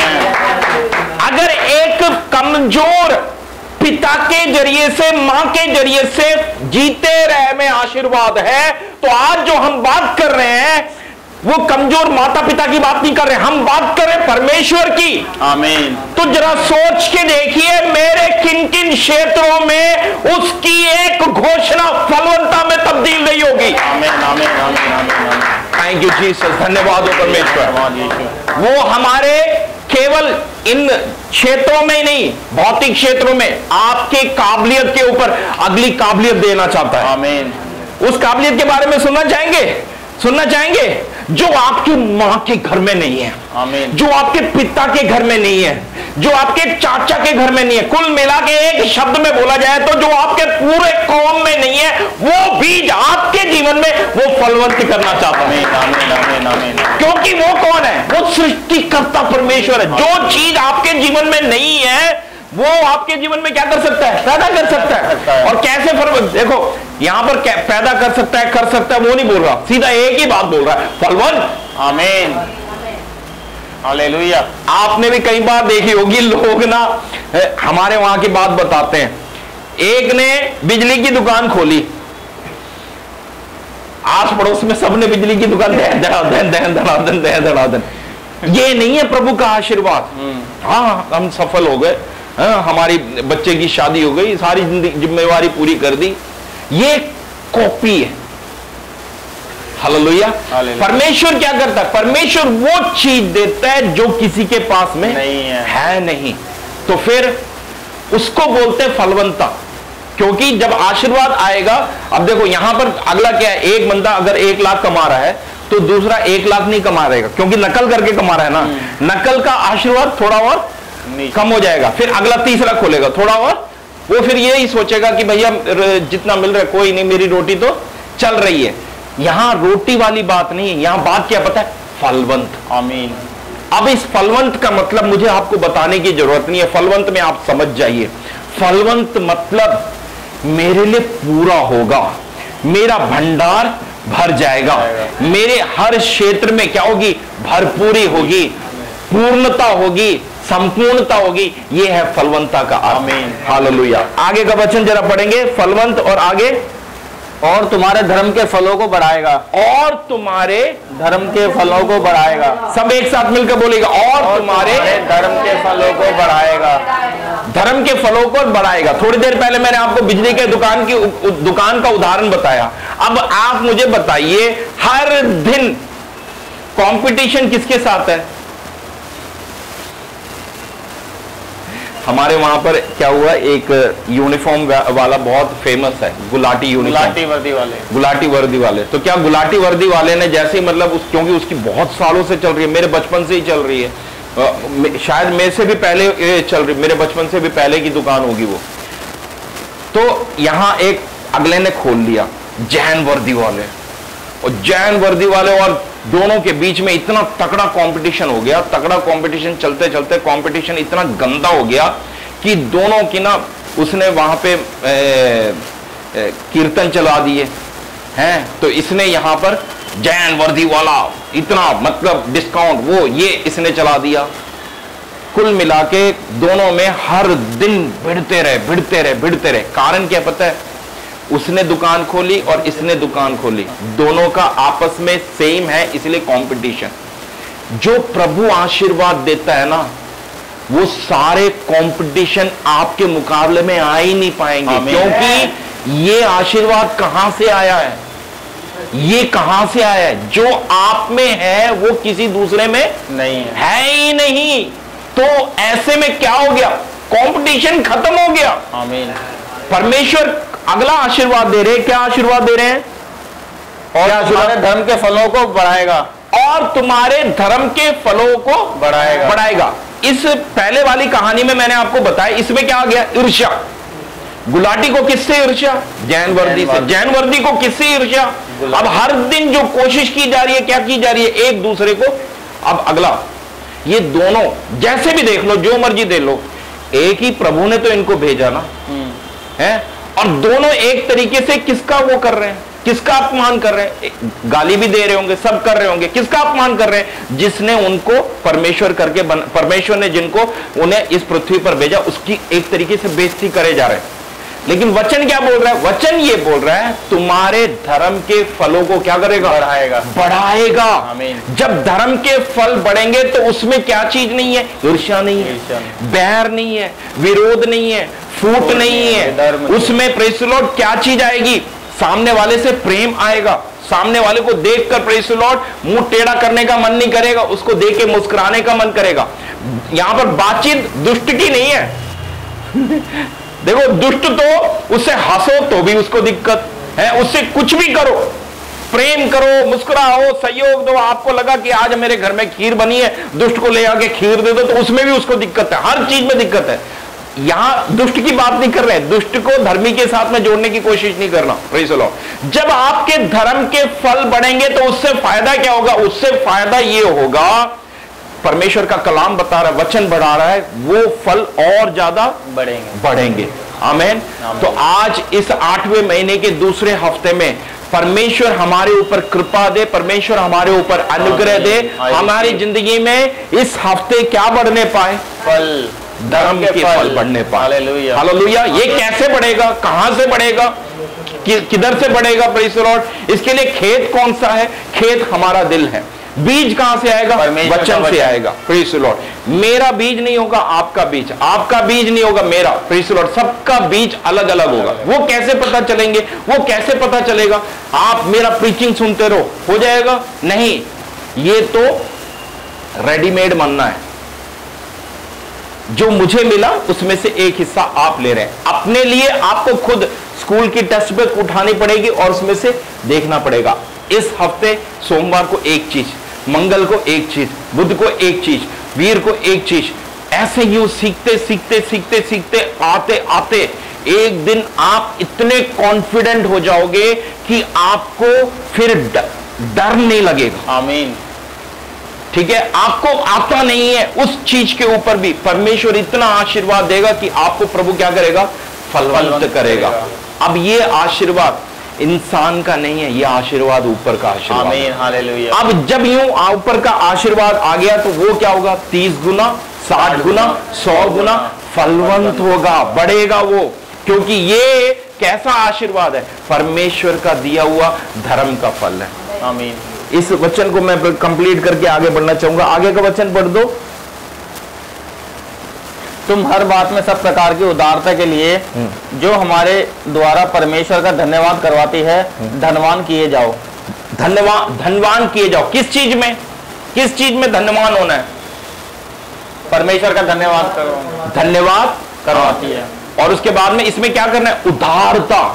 अगर एक कमजोर पिता के जरिए से, मां के जरिए से जीते रहे में आशीर्वाद है, तो आज जो हम बात कर रहे हैं वो कमजोर माता पिता की बात नहीं कर रहे, हम बात कर रहे हैं परमेश्वर की। आमीन। तो जरा सोच के देखिए, मेरे किन किन क्षेत्रों में उसकी एक घोषणा फलवंता में तब्दील नहीं होगी। आमीन। आमीन। आमीन। आमीन। Thank you Jesus. धन्यवाद हो परमेश्वर। वो हमारे केवल इन क्षेत्रों में ही नहीं, भौतिक क्षेत्रों में आपके काबिलियत के ऊपर अगली काबिलियत देना चाहता है। आमीन। उस काबिलियत के बारे में सुनना चाहेंगे? सुनना चाहेंगे? जो आपकी मां के घर में नहीं है, आमीन। जो आपके पिता के घर में नहीं है, जो आपके चाचा के घर में नहीं है, कुल मिला के एक शब्द में बोला जाए तो जो आपके पूरे कौम में नहीं है, वो बीज आपके जीवन में वो फलवंत करना चाहता है। आमीन। आमीन। आमीन। आमीन। क्योंकि वो कौन है? वो सृष्टिकर्ता परमेश्वर है। जो चीज आपके जीवन में नहीं है वो आपके जीवन में क्या कर सकता है? पैदा कर सकता है। और कैसे फलवंत? देखो यहां पर क्या पैदा कर सकता है, कर सकता है, वो नहीं बोल रहा, सीधा एक ही बात बोल रहा है, फलवंत। आमीन। हालेलुया। आपने भी कई बार देखी होगी, लोग ना हमारे वहां की बात बताते हैं। एक ने बिजली की दुकान खोली, आस पड़ोस में सबने बिजली की दुकान दहन दहन दहन दहन दहन दहन। ये नहीं है प्रभु का आशीर्वाद। हाँ, हम सफल हो गए, हाँ, हमारी बच्चे की शादी हो गई, सारी जिम्मेवारी पूरी कर दी। ये कॉपी है। हालेलुया। परमेश्वर क्या करता है? परमेश्वर वो चीज देता है जो किसी के पास में नहीं है, है नहीं। तो फिर उसको बोलते हैं फलवंता। क्योंकि जब आशीर्वाद आएगा, अब देखो यहां पर अगला क्या है, एक बंदा अगर एक लाख कमा रहा है तो दूसरा एक लाख नहीं कमा रहेगा, क्योंकि नकल करके कमा रहा है ना, नकल का आशीर्वाद थोड़ा और कम हो जाएगा, फिर अगला तीसरा खोलेगा थोड़ा और, वो फिर यही सोचेगा कि भैया जितना मिल रहा है कोई नहीं, मेरी रोटी तो चल रही है। यहां रोटी वाली बात नहीं है, यहां बात क्या पता है, फलवंत। आमीन। अब इस फलवंत का मतलब मुझे आपको बताने की जरूरत नहीं है, फलवंत में आप समझ जाइए। फलवंत मतलब मेरे लिए पूरा होगा, मेरा भंडार भर जाएगा, मेरे हर क्षेत्र में क्या होगी, भरपूरी होगी, पूर्णता होगी, संपूर्णता होगी। यह है फलवंता का। आमीन। हालेलुया। आगे का वचन जरा पढ़ेंगे, फलवंत और आगे, और तुम्हारे धर्म के फलों को बढ़ाएगा, और तुम्हारे धर्म के फलों को बढ़ाएगा। सब एक साथ मिलकर बोलेगा, और, और तुम्हारे धर्म के फलों को बढ़ाएगा। धर्म के फलों को बढ़ाएगा। थोड़ी देर पहले मैंने आपको बिजली के दुकान की दुकान का उदाहरण बताया। अब आप मुझे बताइए, हर दिन कंपटीशन किसके साथ है? हमारे वहां पर क्या हुआ, एक यूनिफॉर्म वाला बहुत फेमस है, गुलाटी यूनिफॉर्म, गुलाटी वर्दी वाले, गुलाटी वर्दी वाले। तो क्या गुलाटी वर्दी वाले ने जैसे ही मतलब उस, क्योंकि उसकी बहुत सालों से चल रही है, मेरे बचपन से ही चल रही है, आ, शायद मेरे से भी पहले चल रही, मेरे बचपन से भी पहले की दुकान होगी वो। तो यहां एक अगले ने खोल लिया, जैन वर्दी वाले, और जैन वर्दी वाले और दोनों के बीच में इतना तगड़ा कंपटीशन हो गया, तगड़ा कंपटीशन चलते चलते कंपटीशन इतना गंदा हो गया कि दोनों की ना, उसने वहां पे ए, ए, कीर्तन चला दिए हैं, तो इसने यहां पर जैन वर्दी वाला इतना मतलब डिस्काउंट, वो ये इसने चला दिया। कुल मिला के दोनों में हर दिन भिड़ते रहे भिड़ते रहे भिड़ते रहे। कारण क्या पता है, उसने दुकान खोली और इसने दुकान खोली, दोनों का आपस में सेम है, इसलिए कंपटीशन। जो प्रभु आशीर्वाद देता है ना, वो सारे कंपटीशन आपके मुकाबले में आ ही नहीं पाएंगे, क्योंकि ये आशीर्वाद कहां से आया है, ये कहां से आया है, जो आप में है वो किसी दूसरे में नहीं है, है ही नहीं। तो ऐसे में क्या हो गया, कंपटीशन खत्म हो गया। आमीन। परमेश्वर अगला आशीर्वाद दे रहे हैं, क्या आशीर्वाद दे रहे हैं, और तुम्हारे धर्म के फलों को बढ़ाएगा, और तुम्हारे धर्म के फलों को बढ़ाएगा बढ़ाएगा। इस पहले वाली कहानी में मैंने आपको बताया, इसमें क्या आ गया, ईर्ष्या। गुलाटी को किससे ईर्ष्या, जैन वर्दी से, जैन वर्दी को किससे ईर्ष्या। अब हर दिन जो कोशिश की जा रही है, क्या की जा रही है, एक दूसरे को। अब अगला, ये दोनों जैसे भी देख लो, जो मर्जी देख लो, एक ही प्रभु ने तो इनको भेजा ना है, और दोनों एक तरीके से किसका वो कर रहे हैं, किसका अपमान कर रहे हैं, गाली भी दे रहे होंगे, सब कर रहे होंगे, किसका अपमान कर रहे हैं, जिसने उनको परमेश्वर करके बन, परमेश्वर ने जिनको उन्हें इस पृथ्वी पर भेजा, उसकी एक तरीके से बेइज्जती करे जा रहे हैं। लेकिन वचन क्या बोल रहा है, वचन ये बोल रहा है, तुम्हारे धर्म के फलों को क्या करेगा, बढ़ाएगा बढ़ाएगा। आमीन। जब धर्म के फल बढ़ेंगे तो उसमें क्या चीज नहीं है, ईर्ष्या नहीं है, बैर नहीं है, विरोध नहीं है, फूट नहीं है, उसमें प्रेज़ द लॉर्ड क्या चीज आएगी, सामने वाले से प्रेम आएगा, सामने वाले को देखकर प्रेज़ द लॉर्ड मुंह टेढ़ा करने का मन नहीं करेगा, उसको देख के मुस्कुराने का मन करेगा। यहां पर बातचीत दुष्ट की नहीं है। देखो, दुष्ट तो उससे हंसो तो भी उसको दिक्कत है, उससे कुछ भी करो, प्रेम करो, मुस्कुराओ, सहयोग दो, आपको लगा कि आज मेरे घर में खीर बनी है, दुष्ट को ले आके खीर दे दो, तो उसमें भी उसको दिक्कत है, हर चीज में दिक्कत है। यहां दुष्ट की बात नहीं कर रहे हैं, दुष्ट को धर्मी के साथ में जोड़ने की कोशिश नहीं करना। Praise the Lord. जब आपके धर्म के फल बढ़ेंगे तो उससे फायदा क्या होगा, उससे फायदा यह होगा, परमेश्वर का कलाम बता रहा है, वचन बढ़ा रहा है, वो फल और ज्यादा बढ़ेंगे बढ़ेंगे। आमीन। तो आज इस आठवें महीने के दूसरे हफ्ते में परमेश्वर हमारे ऊपर कृपा दे, परमेश्वर हमारे ऊपर अनुग्रह दे, हमारी जिंदगी में इस हफ्ते क्या बढ़ने पाए, फल, धर्म के फल बढ़ने पाए। Hallelujah, hallelujah. ये कैसे बढ़ेगा, कहां से बढ़ेगा, कि, किधर से बढ़ेगा, प्रेज़ द लॉर्ड। इसके लिए खेत कौन सा है, खेत हमारा दिल है। बीज कहां से आएगा, वचन से आएगा। Praise the Lord. मेरा बीज नहीं होगा आपका बीज, आपका बीज नहीं होगा मेरा। Praise the Lord. सबका बीज अलग अलग होगा। वो कैसे पता चलेंगे, वो कैसे पता चलेगा, आप मेरा प्रीचिंग सुनते रहो हो जाएगा, नहीं, ये तो रेडीमेड मानना है। जो मुझे मिला उसमें से एक हिस्सा आप ले रहे हैं। अपने लिए आपको खुद स्कूल की टेक्स्ट बुक उठानी पड़ेगी और उसमें से देखना पड़ेगा। इस हफ्ते सोमवार को एक चीज, मंगल को एक चीज, बुध को एक चीज, वीर को एक चीज, ऐसे ही सीखते सीखते सीखते सीखते आते आते एक दिन आप इतने कॉन्फिडेंट हो जाओगे कि आपको फिर डर नहीं लगेगा। आमीन। ठीक है, आपको आता नहीं है उस चीज के ऊपर भी परमेश्वर इतना आशीर्वाद देगा कि आपको प्रभु क्या करेगा, फलवंत करेगा। अब ये आशीर्वाद इंसान का नहीं है, ये आशीर्वाद ऊपर का आशीर्वाद। आमीन, हालेलुया। अब जब यूं ऊपर का आशीर्वाद आ गया तो वो क्या होगा, तीस गुना, साठ गुना, सौ गुना फलवंत होगा, बढ़ेगा वो। क्योंकि ये कैसा आशीर्वाद है, परमेश्वर का दिया हुआ धर्म का फल है। आमीन। इस वचन को मैं कंप्लीट करके आगे बढ़ना चाहूंगा। आगे का वचन पढ़ दो। तुम हर बात में सब प्रकार की उदारता के लिए जो हमारे द्वारा परमेश्वर का धन्यवाद करवाती है, धनवान किए जाओ। धन्यवाद, धनवान किए जाओ। किस चीज में, किस चीज में धन्यवान होना है? परमेश्वर का धन्यवाद करो, धन्यवाद करवाती है। और उसके बाद में इसमें क्या करना है, उदारता।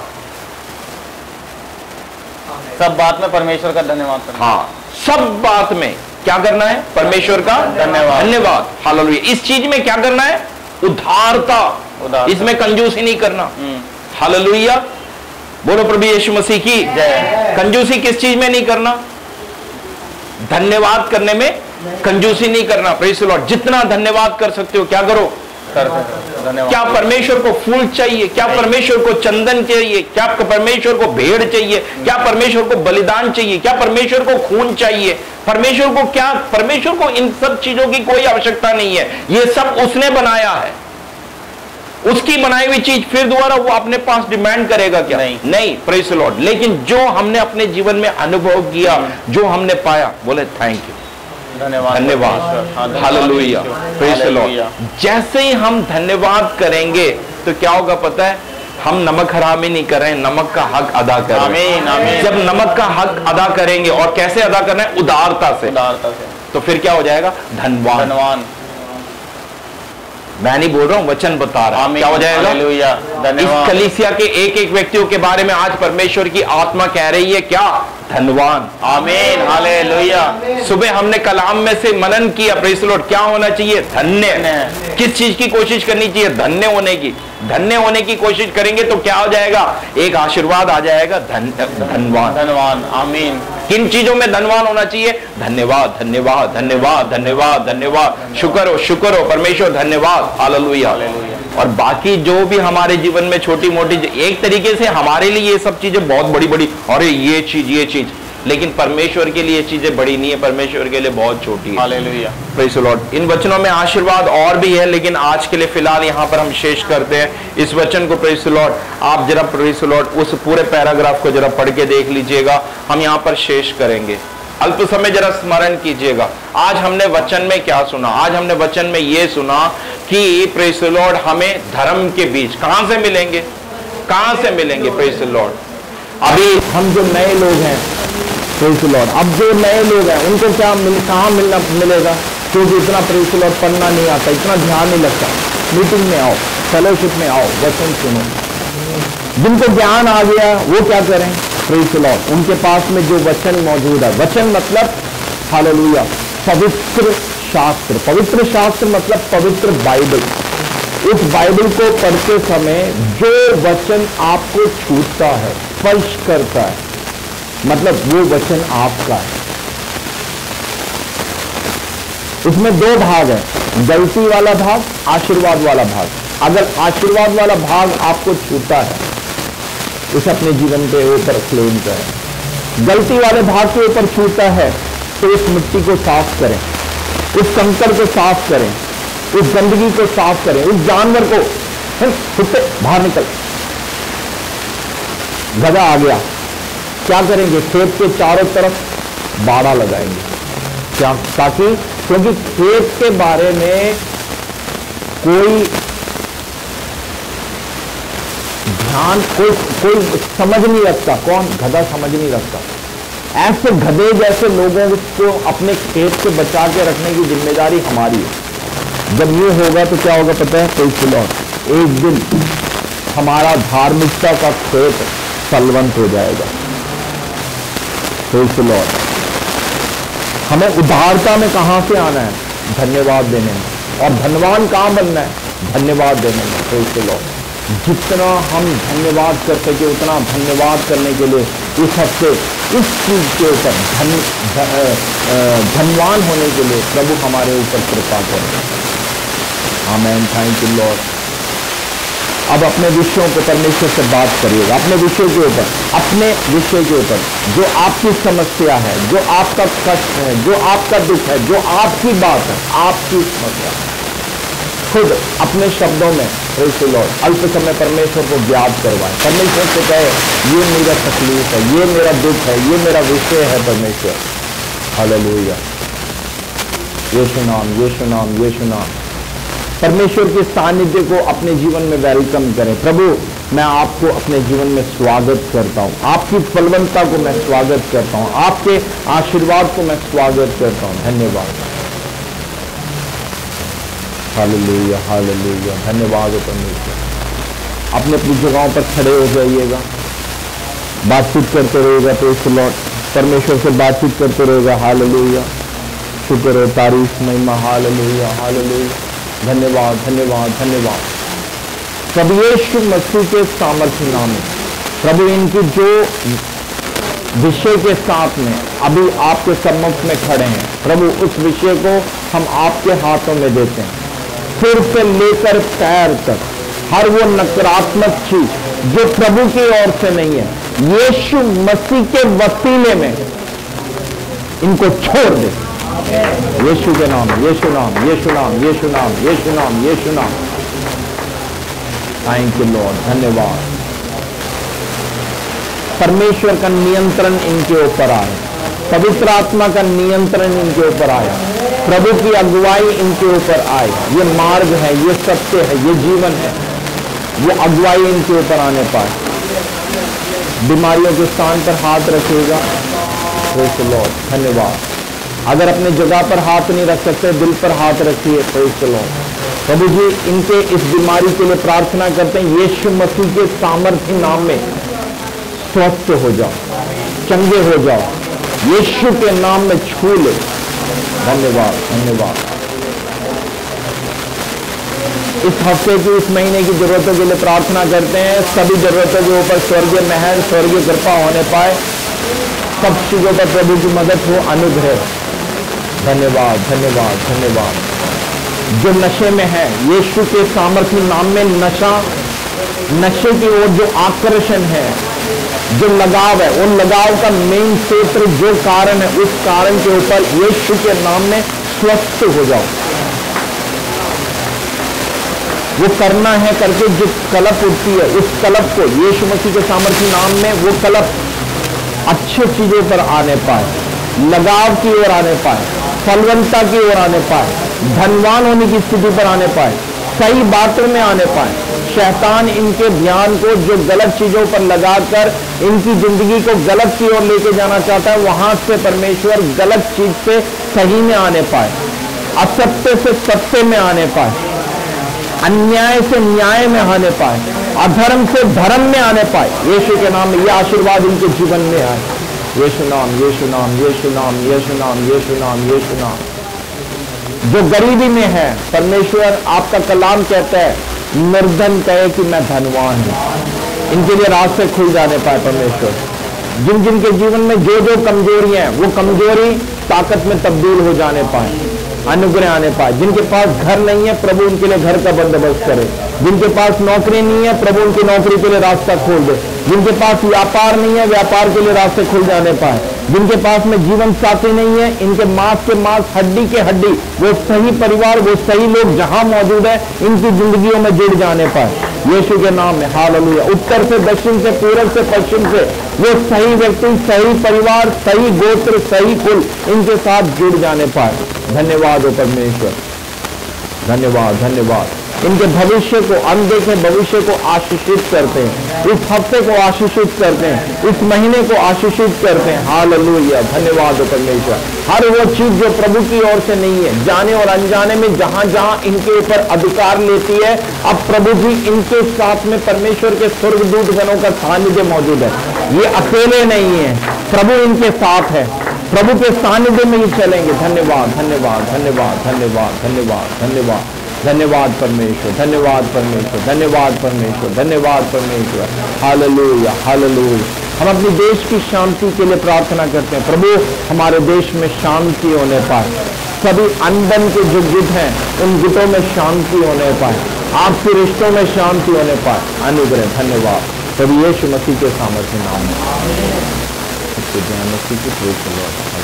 सब बात में परमेश्वर का धन्यवाद करना। हाँ, सब बात में क्या करना है, परमेश्वर का धन्यवाद। धन्यवाद। हालेलुया। इस चीज में क्या करना है, उदारता। उदारता। इसमें कंजूसी नहीं करना। हालेलुया। बोलो प्रभु यीशु मसीह की जय। कंजूसी किस चीज में नहीं करना, धन्यवाद करने में कंजूसी नहीं करना। Praise the Lord. जितना धन्यवाद कर सकते हो क्या करो, धन्यवाद। क्या परमेश्वर को फूल चाहिए, क्या परमेश्वर को चंदन चाहिए, क्या परमेश्वर को भेड़ चाहिए, क्या परमेश्वर को बलिदान चाहिए, क्या परमेश्वर को खून चाहिए, परमेश्वर को क्या, परमेश्वर को इन सब चीजों की कोई आवश्यकता नहीं है। ये सब उसने बनाया है, उसकी बनाई हुई चीज फिर दोबारा वो अपने पास डिमांड करेगा क्या? नहीं, नहीं। Praise the Lord. लेकिन जो हमने अपने जीवन में अनुभव किया, जो हमने पाया, बोले थैंक यू, धन्यवाद, धन्यवाद। हालेलुया। Praise the Lord. जैसे ही हम धन्यवाद करेंगे तो क्या होगा पता है, हम नमक हरामी नहीं कर रहे हैं, नमक का हक अदा कर रहे हैं। आमीन, आमीन। जब नमक का हक अदा करेंगे, और कैसे अदा करना है, उदारता से, उदारता से, तो फिर क्या हो जाएगा, धनवान। धनवान। मैं नहीं बोल रहा हूं, वचन बता रहा हूं। क्या हो जाएगा, हालेलुया, धन्यवाद। इस कलीसिया के एक एक व्यक्तियों के बारे में आज परमेश्वर की आत्मा कह रही है क्या, धनवान। आमीन, हालेलुया। सुबह हमने कलाम में से मनन किया, प्रेज़ द लॉर्ड। क्या होना चाहिए, धन्य। किस चीज की कोशिश करनी चाहिए, धन्य होने की। धन्य होने की कोशिश करेंगे तो क्या हो जाएगा, एक आशीर्वाद आ जाएगा, धन धनवान। धनवान। आमीन। किन चीजों में धनवान होना चाहिए, धन्यवाद, धन्यवाद, धन्यवाद, धन्यवाद, धन्यवाद। शुक्र हो, शुक्र हो परमेश्वर, धन्यवाद। हालेलुया। और बाकी जो भी हमारे जीवन में छोटी मोटी, एक तरीके से हमारे लिए ये सब चीजें बहुत बड़ी बड़ी, अरे ये चीज ये चीज, लेकिन परमेश्वर के लिए ये चीजें बड़ी नहीं है, परमेश्वर के लिए बहुत छोटी है। हालेलुया। Praise the Lord. इन वचनों में आशीर्वाद और भी है, लेकिन आज के लिए फिलहाल यहाँ पर हम शेष करते हैं इस वचन को। Praise the Lord. आप जरा प्रेज़ द लॉर्ड उस पूरे पैराग्राफ को जरा पढ़ के देख लीजिएगा, हम यहाँ पर शेष करेंगे। अल्प समय जरा स्मरण कीजिएगा, आज हमने वचन में क्या सुना। आज हमने वचन में ये सुना कि प्रेज़ द लॉर्ड हमें धर्म के बीच कहां से मिलेंगे, कहां से मिलेंगे। Praise the Lord. अभी हम जो नए लोग हैं, प्रेज़ द लॉर्ड, अब जो नए लोग हैं उनको क्या मिल, कहां मिलना मिलेगा, क्योंकि इतना प्रेज़ द लॉर्ड पढ़ना नहीं आता, इतना ध्यान नहीं लगता। मीटिंग में आओ, फेलोशिप में आओ, वचन सुनो। जिनको ज्ञान आ गया वो क्या करें, प्रेज़ द लॉर्ड, उनके पास में जो वचन मौजूद है, वचन मतलब हालेलुया पवित्र शास्त्र। पवित्र शास्त्र मतलब पवित्र बाइबल। उस बाइबल को पढ़ते समय जो वचन आपको छूता है, स्पर्श करता है, मतलब वो वचन आपका है। इसमें दो भाग है, गलती वाला भाग, आशीर्वाद वाला भाग। अगर आशीर्वाद वाला भाग आपको छूता है, उसे अपने जीवन के ऊपर क्लेम करें। गलती वाले भाग के ऊपर छूता है तो उस मिट्टी को साफ करें, उस कंकड़ को साफ करें, उस गंदगी को साफ करें, उस जानवर को कुत्ते बाहर निकल। गधा आ गया, क्या करेंगे, खेत के चारों तरफ बाड़ा लगाएंगे, क्या, ताकि, क्योंकि खेत के बारे में कोई ध्यान, कोई कोई समझ नहीं रखता। कौन, गधा समझ नहीं रखता। ऐसे गधे जैसे लोगों को अपने खेत से बचा के रखने की जिम्मेदारी हमारी है। जब ये होगा तो क्या होगा पता है? प्रेज़ द लॉर्ड, एक दिन हमारा धार्मिकता का खेत फलवंत हो जाएगा। प्रेज़ द लॉर्ड, हमें उदारता में कहां से आना है? धन्यवाद देने में। और धनवान कहां बनना है? धन्यवाद देने में। प्रेज़ द लॉर्ड, जितना हम धन्यवाद कर सके उतना धन्यवाद करने के लिए इस हफ्ते इस चीज के ऊपर धन धनवान होने के लिए प्रभु हमारे ऊपर कृपा करें। आमीन। Thank you Lord. अब अपने विषयों पर परमेश्वर से बात करिएगा, अपने विषय के ऊपर, अपने विषय के ऊपर जो आपकी समस्या है, जो आपका कष्ट है, जो आपका दुख है, जो आपकी बात है, आपकी समस्या, खुद अपने शब्दों में प्रेज़ द लॉर्ड अल्प समय परमेश्वर को ज्ञात करवाए। परमेश्वर से कहे ये मेरा तकलीफ है, ये मेरा दुख है, ये मेरा विषय है परमेश्वर। हालेलुया। यीशु नाम, यीशु नाम, यीशु नाम। परमेश्वर के सानिध्य को अपने जीवन में वेलकम करें। प्रभु, मैं आपको अपने जीवन में स्वागत करता हूं, आपकी फलवंतता को मैं स्वागत करता हूं, आपके आशीर्वाद को मैं स्वागत करता हूं। धन्यवाद। Hallelujah, hallelujah. धन्यवाद हो परमेश्वर। अपने अपनी जगहों पर खड़े हो जाइएगा, बातचीत करते रहेगा। प्रेज़ द लॉर्ड, परमेश्वर से बातचीत करते रहेगा। हालेलुया। शुक्र हो, तारीफ, महिमा। Hallelujah, hallelujah. धन्यवाद, धन्यवाद, धन्यवाद। प्रभु यीशु मसीह के सामर्थ्य नाम में प्रभु इनकी जो विषय के साथ में अभी आपके सम्मुख में खड़े हैं, प्रभु उस विषय को हम आपके हाथों में देते हैं। सिर से लेकर पैर तक हर वो नकारात्मक चीज जो प्रभु की ओर से नहीं है, यीशु मसीह के वसीले में इनको छोड़ दे। यीशु के नाम, यीशु नाम, यीशु नाम, यीशु नाम, यीशु नाम, यीशु नाम। Thank you Lord. धन्यवाद। परमेश्वर का नियंत्रण इनके ऊपर आए, पवित्र आत्मा का नियंत्रण इनके ऊपर आए, प्रभु की अगुवाई इनके ऊपर आए। ये मार्ग है, ये सत्य है, ये जीवन है, वो अगुवाई इनके ऊपर आने पाए। बीमारियों के स्थान पर हाथ रखिएगा। Praise the Lord. धन्यवाद। अगर अपने जगह पर हाथ नहीं रख सकते, दिल पर हाथ रखिए। Praise the Lord. प्रभु जी, इनके इस बीमारी के लिए प्रार्थना करते हैं, यीशु मसीह के सामर्थ्य नाम में स्वस्थ हो जाओ, चंगे हो जाओ, यीशु के नाम में छू ले। धन्यवाद, धन्यवाद। इस हफ्ते की, इस महीने की जरूरतों के लिए प्रार्थना करते हैं। सभी जरूरतों के ऊपर स्वर्गीय महर, स्वर्गीय कृपा होने पाए। सब चीजों पर प्रभु की मदद हो, अनुग्रह। धन्यवाद, धन्यवाद, धन्यवाद। जो नशे में है, यीशु के सामर्थ्य नाम में नशा, नशे की ओर जो आकर्षण है, जो लगाव है, उन लगाव का मेन क्षेत्र जो कारण है, उस कारण के ऊपर यीशु के नाम में स्वस्थ हो जाओ। वो करना है करके जो कलप उठती है, उस कलप को यीशु मसीह के सामर्थ्य नाम में वो कलप अच्छी चीजों पर आने पाए, लगाव की ओर आने पाए, फलवंतता की ओर आने पाए, धनवान होने की स्थिति पर आने पाए, सही बातों में आने पाए। शैतान इनके ध्यान को जो गलत चीजों पर लगाकर इनकी जिंदगी को गलत की ओर लेके जाना चाहता है, वहां से परमेश्वर गलत चीज से सही में आने पाए, असत्य से सत्य में आने पाए, अन्याय से न्याय में आने पाए, अधर्म से धर्म में आने पाए। यीशु के नाम में यह आशीर्वाद इनके जीवन में आए। यीशु नाम, यीशु नाम, यीशु नाम, यीशु नाम, यीशु नाम, यीशु नाम। जो गरीबी में है, परमेश्वर आपका कलाम कहता है, निर्धन कहे कि मैं धनवान हूं। इनके लिए रास्ते खुल जाने पाए परमेश्वर। जिन जिन के जीवन में जो जो कमजोरियां हैं, वो कमजोरी ताकत में तब्दील हो जाने पाए, अनुग्रह आने पाए। जिनके पास घर नहीं है, प्रभु उनके लिए घर का बंदोबस्त करे। जिनके पास नौकरी नहीं है, प्रभु उनकी नौकरी के लिए रास्ता खोल दे। जिनके पास व्यापार नहीं है, व्यापार के लिए रास्ते खुल जाने पाए। जिनके पास में जीवन साथी नहीं है, इनके मांस के मांस, हड्डी के हड्डी, वो सही परिवार, वो सही लोग जहां मौजूद है, इनकी जिंदगियों में जुड़ जाने पाए। यीशु के नाम में हालेलुया। उत्तर से दक्षिण से, पूरब से पश्चिम से, वो सही व्यक्ति, सही परिवार, सही गोत्र, सही कुल इनके साथ जुड़ जाने पाए। धन्यवाद हो परमेश्वर। धन्यवाद, धन्यवाद। इनके भविष्य को, अनदेखे भविष्य को आशीषित करते हैं, इस हफ्ते को आशीषित करते हैं, इस महीने को आशीषित करते हैं। हालेलुया, धन्यवाद हो परमेश्वर। हर वो चीज जो प्रभु की ओर से नहीं है, जाने और अनजाने में जहां जहां इनके ऊपर अधिकार लेती है, अब प्रभु जी इनके साथ में परमेश्वर के स्वर्गदूत गणों का सानिध्य मौजूद है। ये अकेले नहीं है, प्रभु इनके साथ है, प्रभु के सानिध्य में ही चलेंगे। धन्यवाद, धन्यवाद, धन्यवाद, धन्यवाद, धन्यवाद, धन्यवाद, धन्यवाद परमेश्वर, धन्यवाद परमेश्वर, धन्यवाद परमेश्वर, धन्यवाद परमेश्वर। Hallelujah, hallelujah. हम अपने देश की शांति के लिए प्रार्थना करते हैं। प्रभु हमारे देश में शांति होने पाए, सभी अनबन के जो गुट हैं उन गुटों में शांति होने पाए, आपके रिश्तों में शांति होने पाए। अनुग्रह, धन्यवाद प्रभु यीशु मसीह के सामर्थ्य नाम में। ध्यान रखिए कि